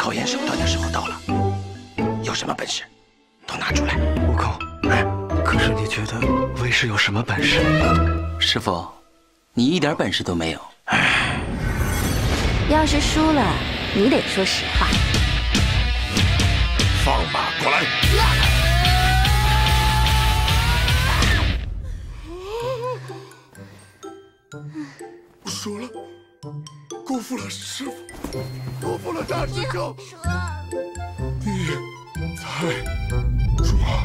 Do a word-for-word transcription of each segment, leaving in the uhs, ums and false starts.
考验手段的时候到了，有什么本事都拿出来。 悟空，哎，可是你觉得为师有什么本事？ 师傅，你一点本事都没有。 要是输了，你得说实话。 放马过来！ 输了，辜负了师傅，辜负了大师兄。你才输了。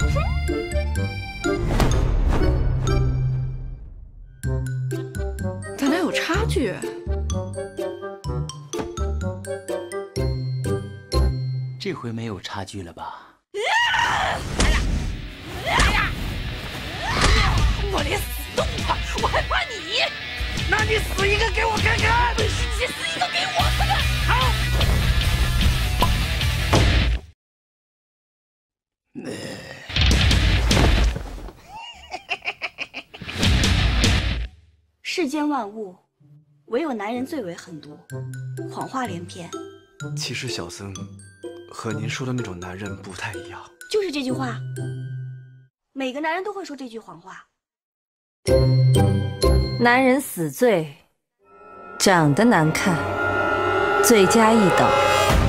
咱俩有差距。 这回没有差距了吧？ 我连死都不怕，我还怕你？那你死一个给我看看！本事姐死一个给我看看！好。 世间万物，唯有男人最为狠毒，谎话连篇。 其实小僧和您说的那种男人不太一样。 就是这句话，每个男人都会说这句谎话。 男人死罪，长得难看，罪加一等。